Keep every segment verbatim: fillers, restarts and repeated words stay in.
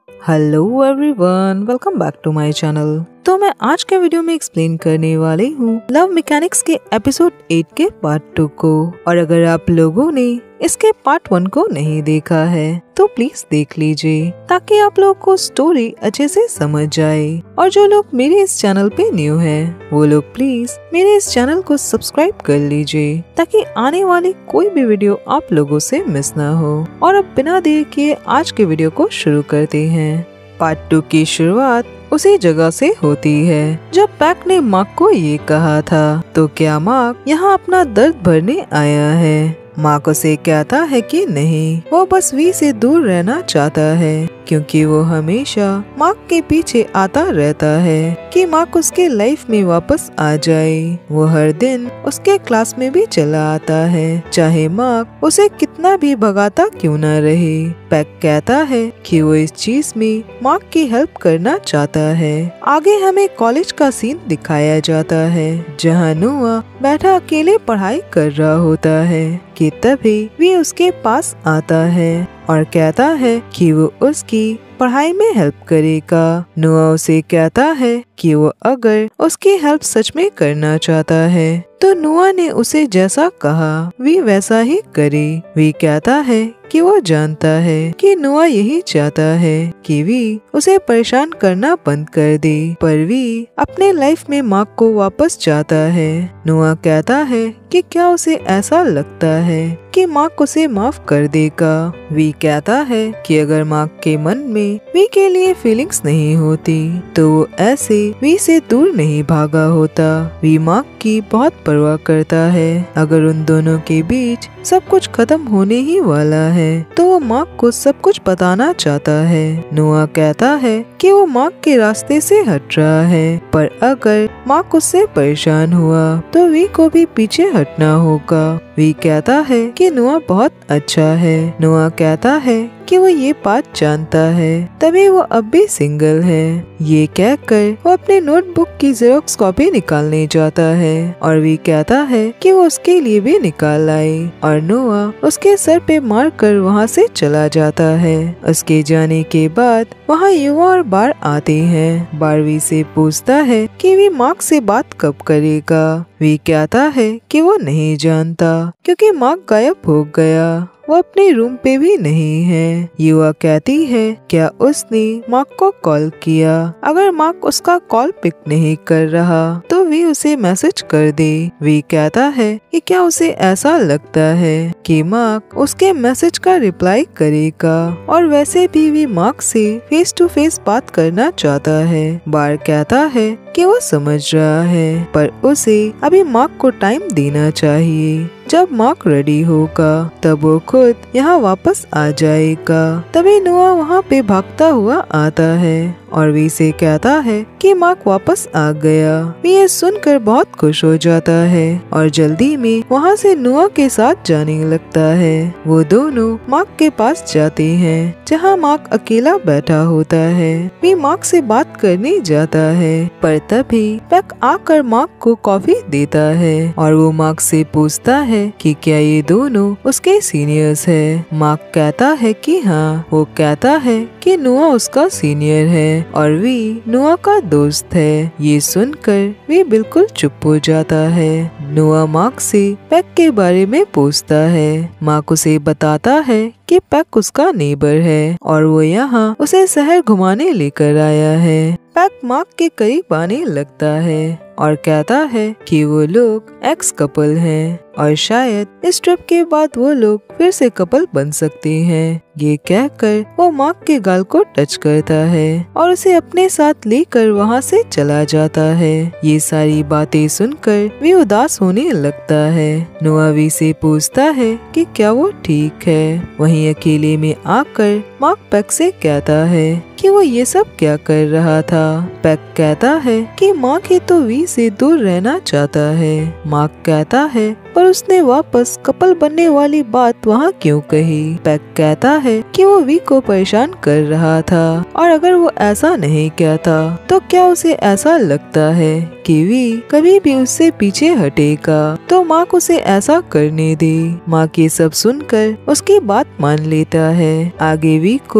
Hello everyone, welcome back to my channel. तो मैं आज के वीडियो में एक्सप्लेन करने वाली हूँ लव मैकेनिक्स के एपिसोड एट के पार्ट टू को। और अगर आप लोगों ने इसके पार्ट वन को नहीं देखा है तो प्लीज देख लीजिए ताकि आप लोगों को स्टोरी अच्छे से समझ जाए। और जो लोग मेरे इस चैनल पे न्यू हैं वो लोग प्लीज मेरे इस चैनल को सब्सक्राइब कर लीजिए ताकि आने वाली कोई भी वीडियो आप लोगों से मिस ना हो। और अब बिना देर किए आज के वीडियो को शुरू करते हैं। पार्ट टू की शुरुआत उसी जगह से होती है जब पैक ने मार्क को ये कहा था। तो क्या मार्क यहाँ अपना दर्द भरने आया है? मार्क उसे कहता है कि नहीं, वो बस वी से दूर रहना चाहता है क्योंकि वो हमेशा मार्क के पीछे आता रहता है कि मार्क उसके लाइफ में वापस आ जाए। वो हर दिन उसके क्लास में भी चला आता है चाहे मार्क उसे कितना भी भगाता क्यों न रहे। पैक कहता है कि वो इस चीज में मार्क की हेल्प करना चाहता है। आगे हमें कॉलेज का सीन दिखाया जाता है जहाँ नोआ बैठा अकेले पढ़ाई कर रहा होता है कि तभी वी उसके पास आता है और कहता है कि वो उसकी पढ़ाई में हेल्प करेगा। नोआ उसे कहता है कि वो अगर उसकी हेल्प सच में करना चाहता है तो नोआ ने उसे जैसा कहा वी वैसा ही करे। वी कहता है कि वो जानता है कि नोआ यही चाहता है कि वी उसे परेशान करना बंद कर दे, पर वी अपने लाइफ में मार्क को वापस चाहता है। नोआ कहता है कि क्या उसे ऐसा लगता है कि मार्क उसे माफ कर देगा। वी कहता है कि अगर मार्क के मन में वी के लिए फीलिंग्स नहीं होती तो वो ऐसे वी से दूर नहीं भागा होता। वी मार्क की बहुत परवाह करता है। अगर उन दोनों के बीच सब कुछ खत्म होने ही वाला है तो वो मार्क को सब कुछ बताना चाहता है। नोआ कहता है कि वो मार्क के रास्ते से हट रहा है, पर अगर मार्क उससे परेशान हुआ तो वी को भी पीछे हटना होगा। वी कहता है कि नोआ बहुत अच्छा है। नोआ कहता है कि वो ये बात जानता है तभी वो अब भी सिंगल है। ये कहकर वो अपने नोटबुक की जेरोक्स कॉपी निकालने जाता है और वी कहता है कि वो उसके लिए भी निकाल लाए और नोआ उसके सर पे मार कर वहाँ से चला जाता है। उसके जाने के बाद वहाँ युवा और बार आते हैं। बार वी से पूछता है कि वी मार्क से बात कब करेगा। वी कहता है कि वो नहीं जानता क्योंकि मार्क गायब हो गया, वो अपने रूम पे भी नहीं है। युवा कहती है क्या उसने मार्क को कॉल किया? अगर मार्क उसका कॉल पिक नहीं कर रहा तो वी उसे मैसेज कर दे। वी कहता है कि क्या उसे ऐसा लगता है कि मार्क उसके मैसेज का रिप्लाई करेगा और वैसे भी वी मार्क से फेस टू फेस बात करना चाहता है। बार कहता है कि वो समझ रहा है पर उसे अभी मार्क को टाइम देना चाहिए। जब मार्क रेडी होगा तब वो खुद यहाँ वापस आ जाएगा। तभी नोआ वहाँ पे भागता हुआ आता है और वी से कहता है कि मार्क वापस आ गया। वी ये सुनकर बहुत खुश हो जाता है और जल्दी में वहाँ से नोआ के साथ जाने लगता है। वो दोनों मार्क के पास जाते हैं जहाँ मार्क अकेला बैठा होता है। वी मार्क से बात करने जाता है पर तभी पैक आकर मार्क को कॉफी देता है और वो मार्क से पूछता है कि क्या ये दोनों उसके सीनियर्स है। मार्क कहता है कि हाँ। वो कहता है कि नोआ उसका सीनियर है और वी नोआ का दोस्त है। ये सुनकर वी बिल्कुल चुप हो जाता है। नोआ मार्क से पैक के बारे में पूछता है। मार्क उसे बताता है कि पैक उसका नेबर है और वो यहाँ उसे शहर घुमाने लेकर आया है। पैक मार्क के करीब आने लगता है और कहता है कि वो लोग एक्स कपल हैं और शायद इस ट्रिप के बाद वो लोग फिर से कपल बन सकते हैं। ये कहकर वो मार्क के गाल को टच करता है और उसे अपने साथ लेकर वहाँ से चला जाता है। ये सारी बातें सुनकर वी उदास होने लगता है। नोआ वी से पूछता है कि क्या वो ठीक है। वहीं अकेले में आकर मार्क पैक से कहता है कि वो ये सब क्या कर रहा था। पैक कहता है कि मार्क ही तो वी से दूर रहना चाहता है। मार्क कहता है पर उसने वापस कपल बनने वाली बात वहाँ क्यों कही। पैक कहता है कि वो वी को परेशान कर रहा था और अगर वो ऐसा नहीं कहता तो क्या उसे ऐसा लगता है कि वी कभी भी उससे पीछे हटेगा तो मार्क उसे ऐसा करने दे। मार्क ये सब सुनकर उसकी बात मान लेता है। आगे वी को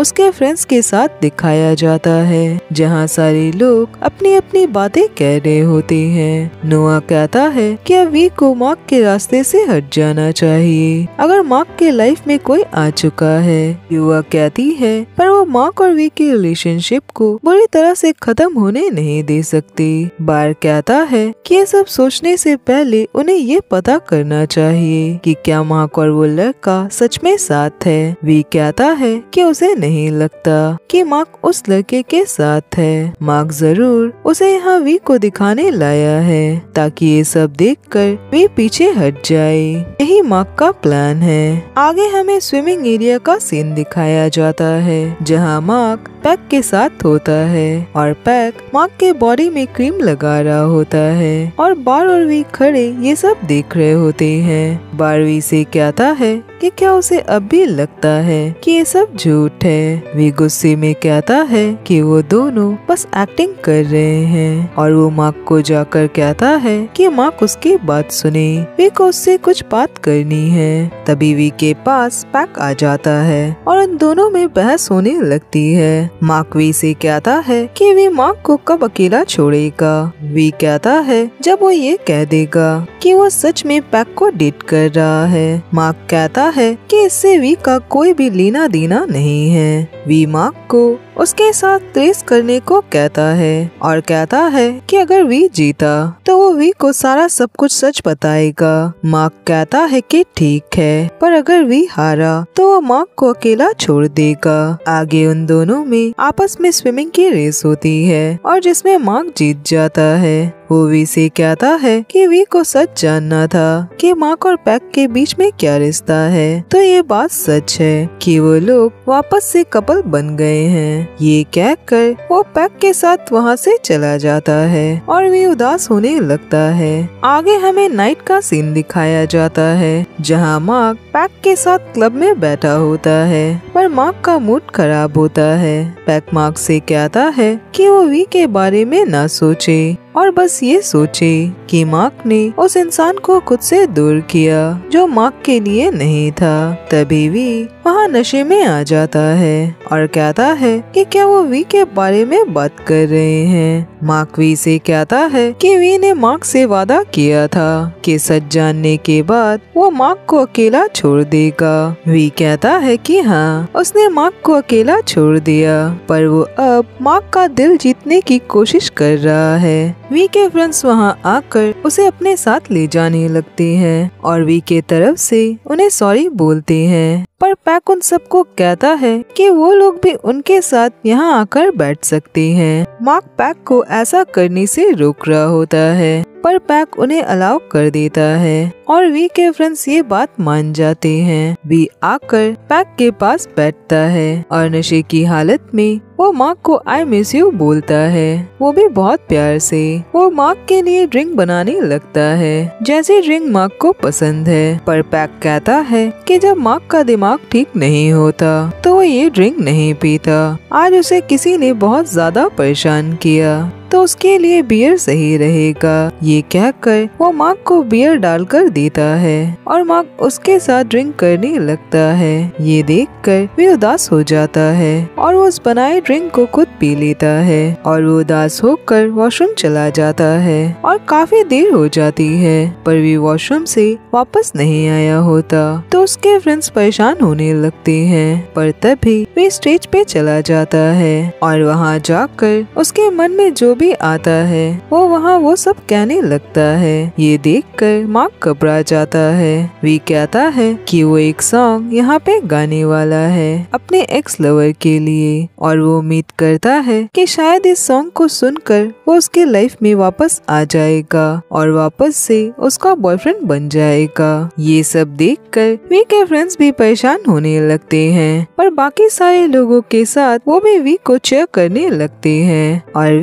उसके फ्रेंड्स के साथ दिखाया जाता है, जहाँ सारे लोग अपनी अपनी बातें कह रहे होते हैं। नोआ कहता है कि अब वी को मार्क के रास्ते से हट जाना चाहिए, अगर मार्क के लाइफ में कोई आ चुका है। युवा कहती है पर वो मार्क और वी के रिलेशनशिप को बुरी तरह से खत्म होने नहीं दे सकती। बार कहता है कि ये सब सोचने से पहले उन्हें ये पता करना चाहिए कि क्या मार्क और वो लड़का सच में साथ है। वी कहता है कि उसे नहीं लगता कि मार्क उस लड़के के साथ है। मार्क जरूर उसे यहाँ वी को दिखाने लाया है ताकि ये सब देखकर वी पीछे हट जाए। यही मार्क का प्लान है। आगे हमें स्विमिंग एरिया का सीन दिखाया जाता है, जहाँ मार्क पैक के साथ होता है और पैक मार्क के बॉडी में क्रीम लगा रहा होता है और बार और वी खड़े ये सब देख रहे होते हैं। बार वी से कहता है कि क्या उसे अब भी लगता है कि ये सब झूठ है। वी गुस्से में कहता है कि वो दोनों बस एक्टिंग कर रहे हैं और वो मार्क को जाकर कहता है कि मार्क उसकी बात सुने, वी को उससे कुछ बात करनी है। तभी वी के पास पैक आ जाता है और उन दोनों में बहस होने लगती है। मार्क वी से कहता है कि वी मार्क को कब अकेला छोड़ेगा। वी कहता है जब वो ये कह देगा कि वो सच में पैक को डेट कर रहा है। मार्क कहता है कि इससे वी का कोई भी लेना देना नहीं है। वी मार्क को उसके साथ रेस करने को कहता है और कहता है कि अगर वी जीता तो वो वी को सारा सब कुछ सच बताएगा। मार्क कहता है कि ठीक है, पर अगर वी हारा तो वो मार्क को अकेला छोड़ देगा। आगे उन दोनों में आपस में स्विमिंग की रेस होती है और जिसमें मार्क जीत जाता है। वो वी से कहता है कि वी को सच जानना था कि मार्क और पैक के बीच में क्या रिश्ता है, तो ये बात सच है कि वो लोग वापस से कपल बन गए हैं। ये कहकर वो पैक के साथ वहाँ से चला जाता है और वी उदास होने लगता है। आगे हमें नाइट का सीन दिखाया जाता है, जहाँ मार्क पैक के साथ क्लब में बैठा होता है, पर मार्क का मूड खराब होता है। पैक मार्क से कहता है कि वो वी के बारे में ना सोचे और बस ये सोचे कि मार्क ने उस इंसान को खुद से दूर किया जो मार्क के लिए नहीं था। तभी वी वहाँ नशे में आ जाता है और कहता है कि क्या वो वी के बारे में बात कर रहे हैं। मार्क वी से कहता है कि वी ने मार्क से वादा किया था कि सच जानने के बाद वो मार्क को अकेला छोड़ देगा। वी कहता है कि हाँ, उसने मार्क को अकेला छोड़ दिया, पर वो अब मार्क का दिल जीतने की कोशिश कर रहा है। वी के फ्रेंड्स वहाँ आकर उसे अपने साथ ले जाने लगते हैं और वी के तरफ से उन्हें सॉरी बोलते हैं, पर पैक उन सबको कहता है कि वो लोग भी उनके साथ यहाँ आकर बैठ सकते हैं। मार्क पैक को ऐसा करने से रोक रहा होता है, पर पैक उन्हें अलाउ कर देता है और वी के फ्रेंड्स ये बात मान जाते हैं। वी आकर पैक के पास बैठता है और नशे की हालत में वो मार्क को आई मिस यू बोलता है, वो भी बहुत प्यार से। वो मार्क के लिए ड्रिंक बनाने लगता है, जैसे ड्रिंक मार्क को पसंद है, पर पैक कहता है कि जब मार्क का दिमाग ठीक नहीं होता तो वो ये ड्रिंक नहीं पीता। आज उसे किसी ने बहुत ज्यादा परेशान किया तो उसके लिए बियर सही रहेगा। ये कहकर वो मार्क को बियर डालकर देता है और मार्क उसके साथ ड्रिंक करने लगता है। ये देखकर वे उदास हो जाता है और वो उस बनाए ड्रिंक को खुद पी लेता है और वो उदास होकर वॉशरूम चला जाता है और काफी देर हो जाती है, पर वे वॉशरूम से वापस नहीं आया होता तो उसके फ्रेंड्स परेशान होने लगते हैं। पर तभी वे स्टेज पे चला जाता है और वहाँ जाकर उसके मन में जो भी आता है वो वहाँ वो सब कहने लगता है। ये देखकर मार्क घबरा जाता है। वी कहता है कि वो एक सॉन्ग यहाँ पे गाने वाला है अपने एक्स लवर के लिए और वो उम्मीद करता है कि शायद इस सॉन्ग को सुनकर वो उसके लाइफ में वापस आ जाएगा और वापस से उसका बॉयफ्रेंड बन जाएगा। ये सब देखकर वी के फ्रेंड्स भी परेशान होने लगते हैं, पर बाकी सारे लोगों के साथ वो भी वी को चेयर करने लगते हैं और वी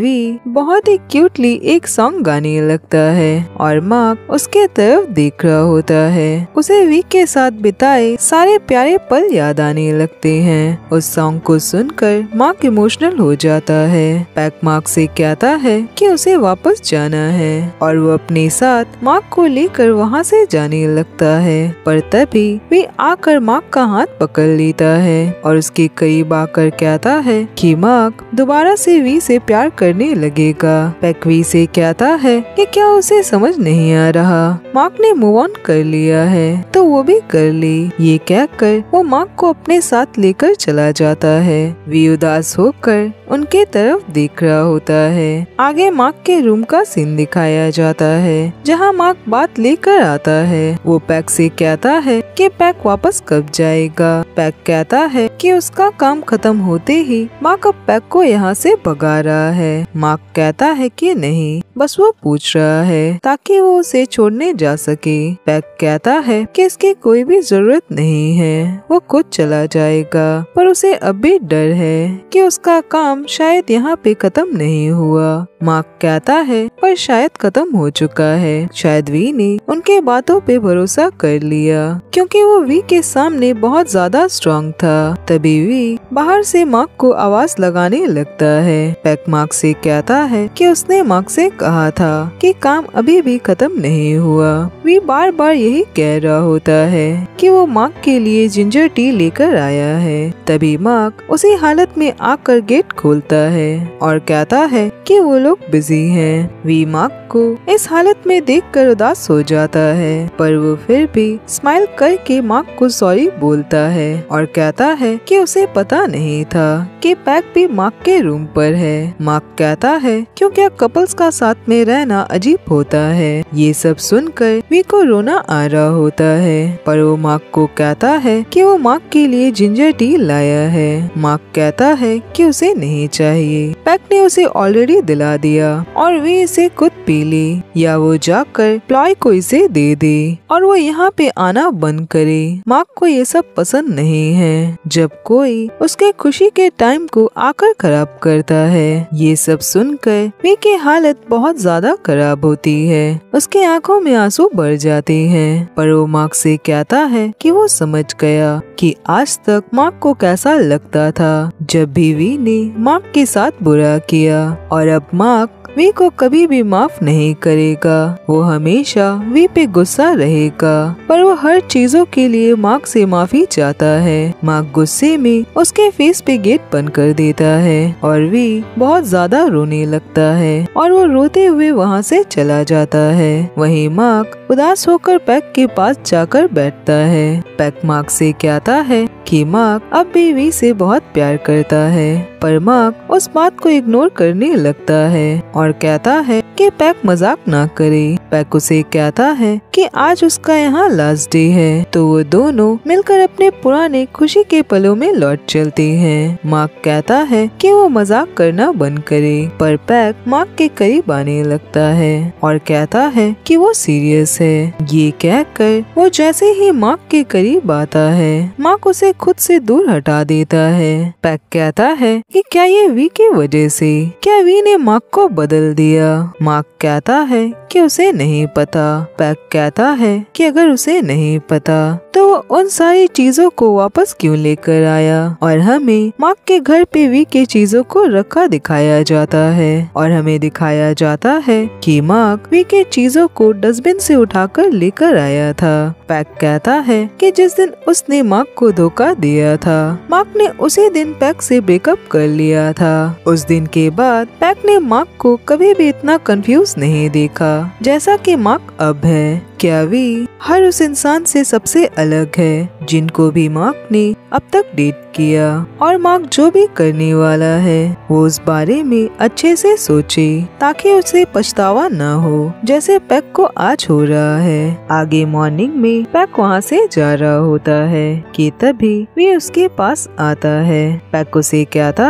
बहुत ही क्यूटली एक सॉन्ग गाने लगता है और मार्क उसके तरफ देख रहा होता है। उसे वी के साथ बिताए सारे प्यारे पल याद आने लगते हैं। उस सॉन्ग को सुनकर मार्क इमोशनल हो जाता है। पैक मार्क से कहता है कि उसे वापस जाना है और वो अपने साथ मार्क को लेकर वहाँ से जाने लगता है। पर तभी वी आकर मार्क का हाथ पकड़ लेता है और उसके करीब आकर कहता है कि मार्क दोबारा से वी से प्यार करने लगेगा। पैक वी से कहता है कि क्या उसे समझ नहीं आ रहा, मार्क ने मूव ऑन कर लिया है तो वो भी कर ली। ये कहकर वो मार्क को अपने साथ लेकर चला जाता है। वी उदास होकर उनके तरफ देख रहा होता है। आगे मार्क के रूम का सीन दिखाया जाता है जहाँ मार्क बात लेकर आता है। वो पैक से कहता है कि पैक वापस कब जाएगा। पैक कहता है कि उसका काम खत्म होते ही मार्क अब पैक को यहाँ से भगा रहा है। मार्क कहता है कि नहीं, बस वो पूछ रहा है ताकि वो उसे छोड़ने जा सके। पैक कहता है कि इसकी कोई भी जरूरत नहीं है, वो खुद चला जाएगा। पर उसे अब भी डर है कि उसका काम शायद यहाँ पे खत्म नहीं हुआ। मार्क कहता है पर शायद खत्म हो चुका है। शायद वी ने उनके बातों पे भरोसा कर लिया क्योंकि वो वी के सामने बहुत ज्यादा स्ट्रॉन्ग था। तभी वी बाहर से मार्क को आवाज लगाने लगता है। पैक मार्क से कहता है कि उसने मार्क से कहा था कि काम अभी भी खत्म नहीं हुआ। वी बार बार यही कह रहा होता है कि वो मार्क के लिए जिंजर टी लेकर आया है। तभी मार्क उसी हालत में आकर गेट खोलता है और कहता है कि वो लोग बिजी हैं। वी मार्क को इस हालत में देखकर उदास हो जाता है पर वो फिर भी स्माइल करके मार्क को सॉरी बोलता है और कहता है कि उसे पता नहीं था कि पैक भी मार्क के रूम पर है। मार्क कहता है क्योंकि कपल्स का साथ में रहना अजीब होता है। ये सब सुनकर वी को रोना आ रहा होता है पर वो मार्क को कहता है कि वो मार्क के लिए जिंजर टी लाया है। मार्क कहता है कि उसे नहीं चाहिए, पैक ने उसे ऑलरेडी दिला दिया और वी इसे खुद पी ली या वो जाकर प्लॉय को इसे दे दे और वो यहाँ पे आना बंद करे। मार्क को ये सब पसंद नहीं है जब कोई उसके खुशी के टाइम को आकर खराब करता है। ये सब सुनकर वी की हालत बहुत ज्यादा खराब होती है। उसके आंखों में आंसू भर जाते हैं पर वो मार्क से कहता है कि वो समझ गया कि आज तक मार्क को कैसा लगता था जब भी वी ने मार्क के साथ बुरा किया और अब मार्क वी को कभी भी माफ नहीं करेगा। वो हमेशा वी पे गुस्सा रहेगा पर वो हर चीजों के लिए मार्क से माफी चाहता है। मार्क गुस्से में उसके फेस पे गेट बंद कर देता है और वी बहुत ज्यादा रोने लगता है और वो रोते हुए वहाँ से चला जाता है। वहीं मार्क उदास होकर पैक के पास जाकर बैठता है। पैक मार्क से कहता है कि मार्क अब भी वी से बहुत प्यार करता है पर मार्क उस बात को इग्नोर करने लगता है और कहता है कि पैक मजाक ना करे। पैक उसे कहता है कि आज उसका यहाँ लास्ट डे है तो वो दोनों मिलकर अपने पुराने खुशी के पलों में लौट चलते हैं। मार्क कहता है कि वो मजाक करना बंद करे पर पैक मार्क के करीब आने लगता है और कहता है कि वो सीरियस है। ये कहकर वो जैसे ही मार्क के करीब आता है मार्क उसे खुद से दूर हटा देता है। पैक कहता है कि क्या ये वी की वजह से, क्या वी ने मार्क को बदल दिया। मार्क कहता है कि उसे नहीं पता। पैक कहता है कि अगर उसे नहीं पता तो वो उन सारी चीजों को वापस क्यों लेकर आया और हमें मार्क के घर पे वी के चीजों को रखा दिखाया जाता है और हमें दिखाया जाता है कि मार्क वी के चीजों को डस्टबिन से उठाकर लेकर आया था। पैक कहता है कि जिस दिन उसने मार्क को धोखा दिया था मार्क ने उसी दिन पैक से ब्रेकअप कर लिया था। उस दिन के बाद पैक ने मार्क को कभी भी इतना कंफ्यूज नहीं देखा जैसा कि मार्क अब है। क्या वी हर उस इंसान से सबसे अलग है जिनको भी मार्क ने अब तक डेट किया और मार्क जो भी करने वाला है वो उस बारे में अच्छे से सोचे ताकि उसे पछतावा न हो जैसे पैक को आज हो रहा है। आगे मॉर्निंग में पैक वहाँ से जा रहा होता है कि तभी वी उसके पास आता है। पैक उसे कहता है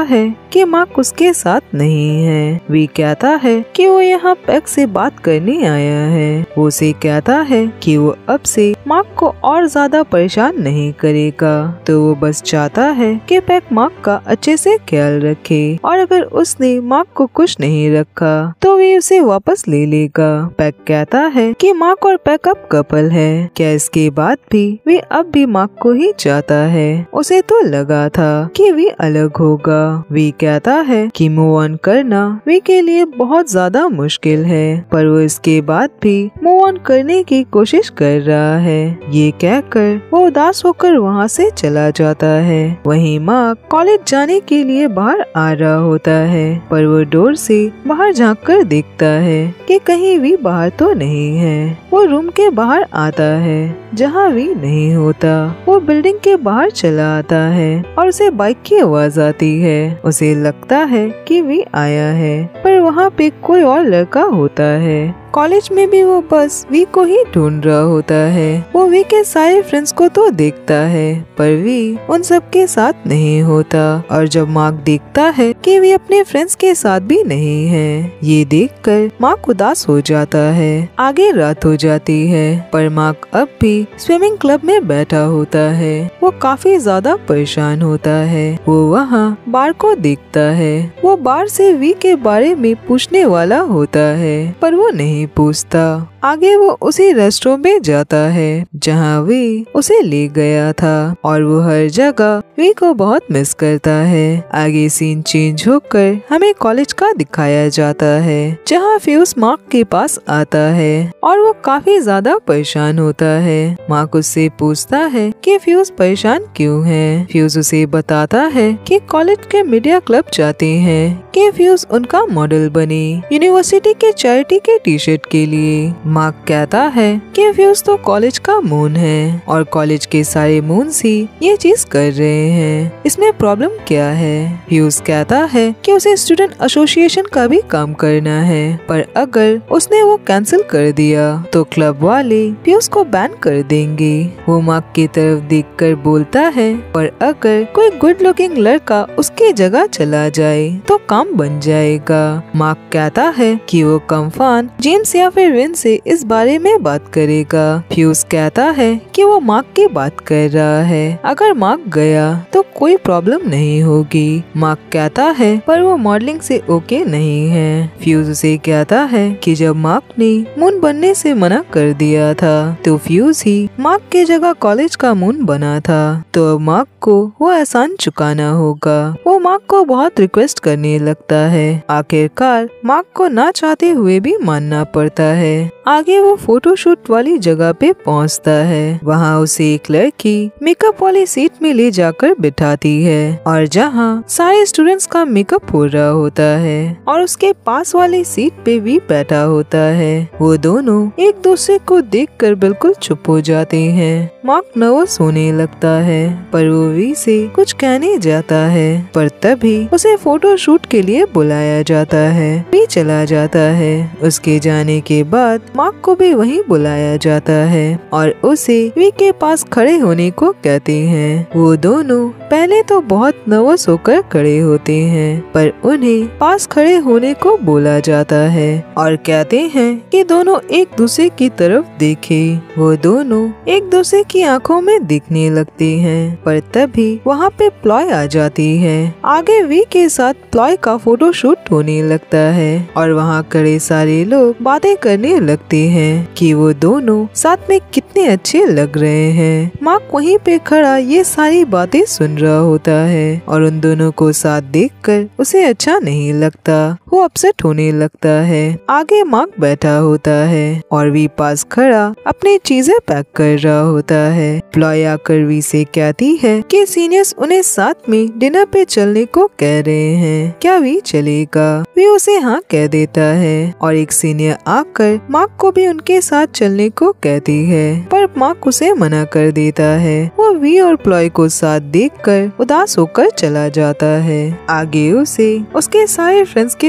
कि मार्क उसके साथ नहीं है। वी कहता है कि वो यहाँ पैक से बात करने आया है। वो उसे कहता है कि वो अब से मार्क को और ज्यादा परेशान नहीं करेगा, तो वो बस चाहता है कि पैक मार्क का अच्छे से ख्याल रखे और अगर उसने मार्क को खुश नहीं रखा तो वे उसे वापस ले लेगा। पैक कहता है कि मार्क और पैक अब कपल है। क्या इसके बाद भी वे अब भी मार्क को ही चाहता है? उसे तो लगा था कि वे अलग होगा। वे कहता है कि मूव ऑन करना वे के लिए बहुत ज्यादा मुश्किल है, पर वो इसके बाद भी मूव ऑन करने की कोशिश कर रहा है। ये कहकर वो उदास होकर वहाँ से चला जाता है। वहीं मार्क कॉलेज जाने के लिए बाहर आ रहा होता है, पर वो डोर से बाहर झांक कर देखता है कि कहीं भी बाहर तो नहीं है। वो रूम के बाहर आता है जहाँ भी नहीं होता। वो बिल्डिंग के बाहर चला आता है और उसे बाइक की आवाज आती है। उसे लगता है कि वी आया है, पर वहाँ पे कोई और लड़का होता है। कॉलेज में भी वो बस वी को ही ढूंढ रहा होता है। वो वी के सारे फ्रेंड्स को तो देखता है, पर वी उन सब के साथ नहीं होता। और जब मार्क देखता है कि वी अपने फ्रेंड्स के साथ भी नहीं है, ये देखकर मार्क उदास हो जाता है। आगे रात हो जाती है, पर मार्क अब भी स्विमिंग क्लब में बैठा होता है। वो काफी ज्यादा परेशान होता है। वो वहाँ बार को देखता है। वो बार से वी के बारे में पूछने वाला होता है, पर वो नहीं पूछता। आगे वो उसी रेस्टोरेंट में जाता है जहाँ वी उसे ले गया था और वो हर जगह वी को बहुत मिस करता है। आगे सीन चेंज होकर हमें कॉलेज का दिखाया जाता है जहाँ फ्यूज मार्क के पास आता है और वो काफी ज्यादा परेशान होता है। मार्क उससे पूछता है कि फ्यूज परेशान क्यों है। फ्यूज उसे बताता है कि कॉलेज के मीडिया क्लब चाहते हैं कि फ्यूज उनका मॉडल बने यूनिवर्सिटी के चैरिटी के टी शर्ट के लिए। मार्क कहता है कि फ्यूज तो कॉलेज का मून है और कॉलेज के सारे मून्स ही ये चीज कर रहे हैं, इसमें प्रॉब्लम क्या है। फ्यूज कहता है कि उसे स्टूडेंट एसोसिएशन का भी काम करना है, पर अगर उसने वो कैंसिल कर दिया तो क्लब वाले फ्यूज को बैन कर देंगे। वो मार्क की तरफ देखकर बोलता है, पर अगर कोई गुड लुकिंग लड़का उसकी जगह चला जाए तो काम बन जाएगा। मार्क कहता है कि वो कम्फान जेम्स या फिर विन से इस बारे में बात करेगा। फ्यूज कहता है कि वो मार्क की बात कर रहा है, अगर मार्क गया तो कोई प्रॉब्लम नहीं होगी। मार्क कहता है पर वो मॉडलिंग से ओके नहीं है। फ्यूज उसे कहता है कि जब मार्क ने मून बनने से मना कर दिया था तो फ्यूज ही मार्क की जगह कॉलेज का मून बना था, तो अब मार्क को वो एहसान चुकाना होगा। वो मार्क को बहुत रिक्वेस्ट करने लगता है। आखिरकार मार्क को ना चाहते हुए भी मानना पड़ता है। आगे वो फोटोशूट वाली जगह पे पहुंचता है। वहाँ उसे एक लड़की मेकअप वाली सीट में ले जाकर बिठाती है और जहाँ सारे स्टूडेंट्स का मेकअप हो रहा होता है और उसके पास वाली सीट पे भी बैठा होता है। वो दोनों एक दूसरे को देखकर बिल्कुल चुप हो जाते हैं। मार्क नर्वस होने लगता है, पर वो वी से कुछ कहने जाता है, पर तभी उसे फोटोशूट के लिए बुलाया जाता है। वी चला जाता है। उसके जाने के बाद मार्क को भी वहीं बुलाया जाता है और उसे वी के पास खड़े होने को कहते हैं। वो दोनों पहले तो बहुत नर्वस होकर खड़े होते हैं, पर उन्हें पास खड़े होने को बोला जाता है और कहते हैं कि दोनों एक दूसरे की तरफ देखें। वो दोनों एक दूसरे की आंखों में दिखने लगते हैं, पर तभी वहाँ पे प्लॉय आ जाती है। आगे वी के साथ प्लॉय का फोटोशूट होने लगता है और वहाँ खड़े सारे लोग बातें करने लगते हैं कि वो दोनों साथ में कितने अच्छे लग रहे हैं। मार्क वहीं पे खड़ा ये सारी बातें सुन रहा होता है और उन दोनों को साथ देखकर उसे अच्छा नहीं लगता। वो अपसेट होने लगता है। आगे मार्क बैठा होता है और वी पास खड़ा अपनी चीजें पैक कर रहा होता है। प्लॉय आकर वी से कहती है कि सीनियर्स उन्हें साथ में डिनर पे चलने को कह रहे हैं, क्या वी चलेगा। वी उसे हाँ कह देता है और एक सीनियर आकर मार्क को भी उनके साथ चलने को कहती है, पर मार्क उसे मना कर देता है। वो वी और प्लॉय को साथ देखकर उदास होकर चला जाता है। आगे उसे उसके सारे फ्रेंड्स के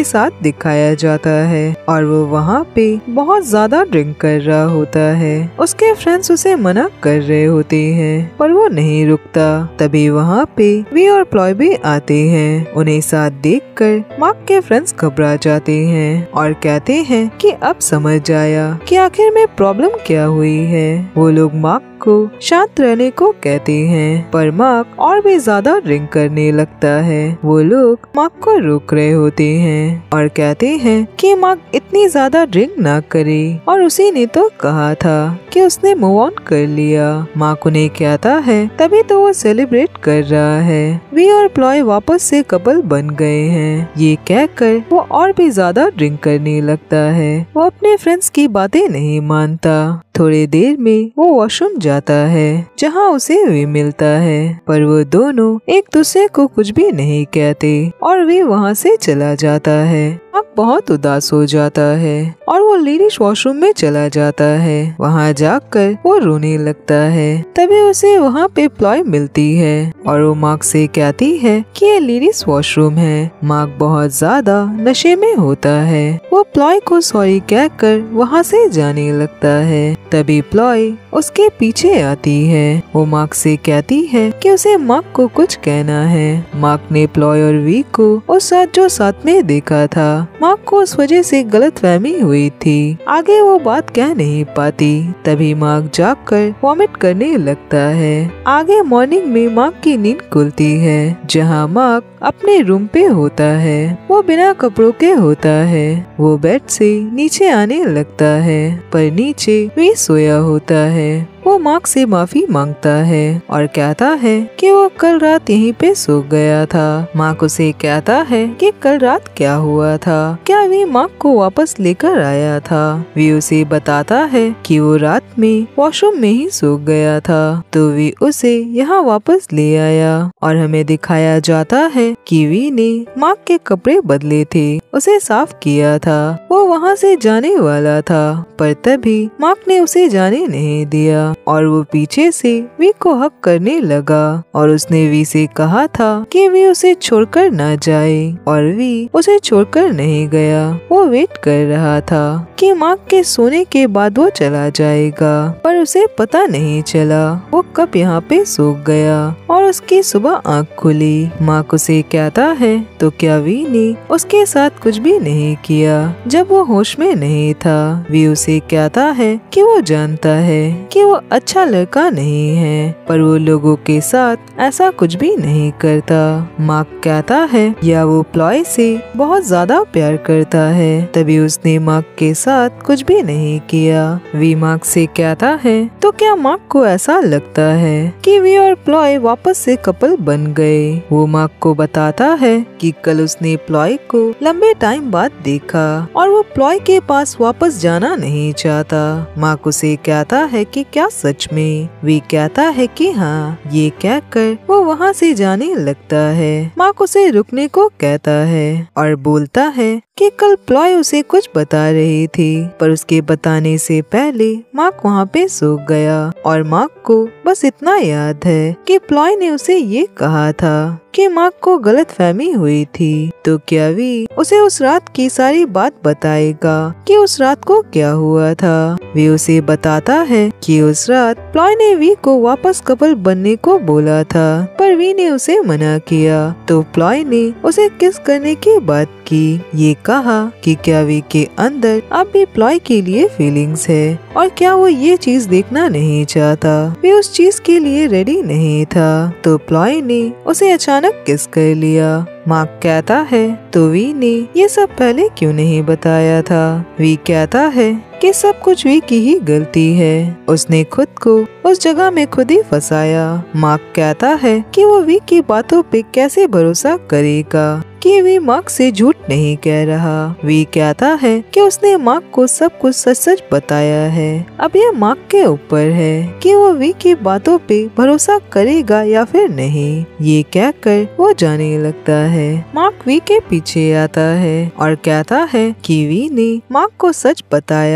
साथ दिखाया जाता है और वो वहाँ पे बहुत ज्यादा ड्रिंक कर रहा होता है। उसके फ्रेंड्स उसे मना कर रहे होते हैं पर वो नहीं रुकता। तभी वहाँ पे वी और प्लॉय भी आते हैं। उन्हें साथ देखकर मार्क के फ्रेंड्स घबरा जाते हैं और कहते हैं कि अब समझ आया कि आखिर में प्रॉब्लम क्या हुई है। वो लोग मार्क को शांत रहने को कहते हैं पर मार्क और भी ज्यादा ड्रिंक करने लगता है। वो लोग मार्क को रोक रहे होते हैं और कहते हैं कि मार्क इतनी ज्यादा ड्रिंक ना करे और उसी ने तो कहा था कि उसने मूव ऑन कर लिया। मार्क उन्हें कहता है तभी तो वो सेलिब्रेट कर रहा है। वी और प्लॉय वापस से कपल बन गए हैं। ये कहकर वो और भी ज्यादा ड्रिंक करने लगता है। वो अपने फ्रेंड्स की बातें नहीं मानता। थोड़ी देर में वो वॉशरूम जाता है जहाँ उसे वी मिलता है पर वो दोनों एक दूसरे को कुछ भी नहीं कहते और वी वहाँ से चला जाता है। मार्क बहुत उदास हो जाता है और वो लेडीज वॉशरूम में चला जाता है। वहाँ जाकर वो रोने लगता है। तभी उसे वहाँ पे प्लॉय मिलती है और वो मार्क से कहती है कि ये लेडीज वॉशरूम है। मार्क बहुत ज्यादा नशे में होता है। वो प्लॉय को सॉरी कहकर वहाँ से जाने लगता है। तभी प्लॉय उसके पीछे आती है। वो मार्क से कहती है कि उसे मार्क को कुछ कहना है। मार्क ने प्लॉय और वी को उस रात जो साथ में देखा था, मार्क को उस वजह से गलतफहमी हुई थी। आगे वो बात कह नहीं पाती। तभी मार्क जाकर वॉमिट करने लगता है। आगे मॉर्निंग में मार्क की नींद खुलती है जहाँ मार्क अपने रूम पे होता है। वो बिना कपड़ों के होता है। वो बेड से नीचे आने लगता है पर नीचे वी सोया होता है। वो मार्क से माफी मांगता है और कहता है कि वो कल रात यहीं पे सो गया था। मार्क उसे कहता है कि कल रात क्या हुआ था, क्या वी मार्क को वापस लेकर आया था। वी उसे बताता है कि वो रात में वॉशरूम में ही सो गया था तो वी उसे यहाँ वापस ले आया और हमें दिखाया जाता है कि वी ने मार्क के कपड़े बदले थे, उसे साफ किया था। वो वहाँ से जाने वाला था पर तभी मार्क ने उसे जाने नहीं दिया और वो पीछे से वी को हक करने लगा और उसने वी से कहा था कि वी उसे छोड़कर ना जाए और वी उसे छोड़कर नहीं गया। वो वेट कर रहा था कि मार्क के सोने के बाद वो चला जाएगा पर उसे पता नहीं चला वो कब यहाँ पे सो गया और उसकी सुबह आँख खुली। मार्क उसे कहता है तो क्या वी ने उसके साथ कुछ भी नहीं किया जब वो होश में नहीं था। वी उसे कहता है कि वो जानता है कि वो अच्छा लड़का नहीं है पर वो लोगों के साथ ऐसा कुछ भी नहीं करता। मार्क कहता है या वो प्लॉय से बहुत ज्यादा प्यार करता है तभी उसने मार्क के साथ कुछ भी नहीं किया। वी मार्क से कहता है तो क्या मार्क को ऐसा लगता है कि वी और प्लॉय वापस से कपल बन गए। वो मार्क को बताता है कि कल उसने प्लॉय को लंबे टाइम बाद देखा और वो प्लॉय के पास वापस जाना नहीं चाहता। मार्क उसे कहता है कि क्या सच में। वी कहता है कि हाँ। ये कहकर वो वहाँ से जाने लगता है। मार्क उसे रुकने को कहता है और बोलता है कि कल प्लॉय उसे कुछ बता रही थी पर उसके बताने से पहले मार्क वहाँ पे सो गया और मार्क को बस इतना याद है कि प्लॉय ने उसे ये कहा था कि मार्क को गलतफहमी हुई थी। तो क्या वी उसे उस रात की सारी बात बताएगा कि उस रात को क्या हुआ था। वी उसे बताता है कि उस रात प्लॉय ने वी को वापस कपल बनने को बोला था पर वी ने उसे मना किया तो प्लॉय ने उसे किस करने की बात की। ये कहा कि क्या वी के अंदर अब भी प्लॉय के लिए फीलिंग्स है और क्या वो ये चीज देखना नहीं चाहता। वे उस चीज के लिए रेडी नहीं था तो प्लॉय ने उसे अचानक किस कर लिया। मार्क कहता है तो वी ने ये सब पहले क्यों नहीं बताया था। वी कहता है कि सब कुछ वी की ही गलती है, उसने खुद को उस जगह में खुद ही फंसाया। मार्क कहता है कि वो वी की बातों पे कैसे भरोसा करेगा कि वी मार्क से झूठ नहीं कह रहा। वी कहता है कि उसने मार्क को सब कुछ सच सच बताया है। अब ये मार्क के ऊपर है कि वो वी की बातों पे भरोसा करेगा या फिर नहीं। ये कहकर वो जाने लगता है। मार्क वी के पीछे आता है और कहता है कि वी ने मार्क को सच बताया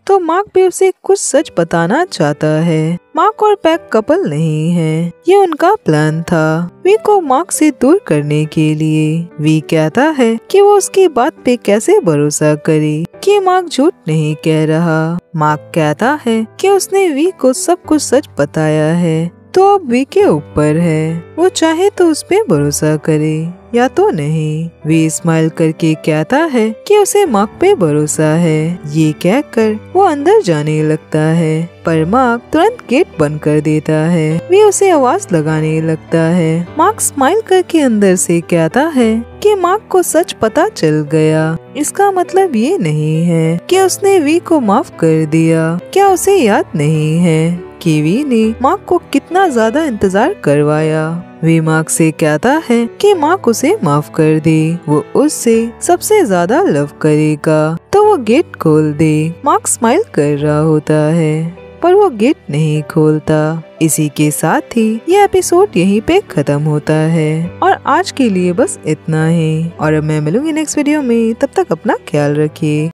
तो मार्क भी उसे कुछ सच बताना चाहता है। मार्क और पैक कपल नहीं है, ये उनका प्लान था वी को मार्क से दूर करने के लिए। वी कहता है कि वो उसकी बात पे कैसे भरोसा करे कि मार्क झूठ नहीं कह रहा। मार्क कहता है कि उसने वी को सब कुछ सच बताया है, तो अब वी के ऊपर है, वो चाहे तो उस पे भरोसा करे या तो नहीं। वी स्माइल करके कहता है कि उसे मार्क पे भरोसा है। ये कहकर वो अंदर जाने लगता है, पर मार्क तुरंत गेट बंद कर देता है। वी उसे आवाज लगाने लगता है। मार्क स्माइल करके अंदर से कहता है कि मार्क को सच पता चल गया। इसका मतलब ये नहीं है कि उसने वी को माफ कर दिया। क्या उसे याद नहीं है कि वी ने मार्क को कितना ज्यादा इंतजार करवाया। वी मार्क से कहता है कि मार्क उसे माफ कर दे, वो उससे सबसे ज्यादा लव करेगा, तो वो गेट खोल दे। मार्क स्माइल कर रहा होता है, पर वो गेट नहीं खोलता। इसी के साथ ही ये एपिसोड यहीं पे खत्म होता है और आज के लिए बस इतना ही। और अब मैं मिलूंगी नेक्स्ट वीडियो में, तब तक अपना ख्याल रखिए।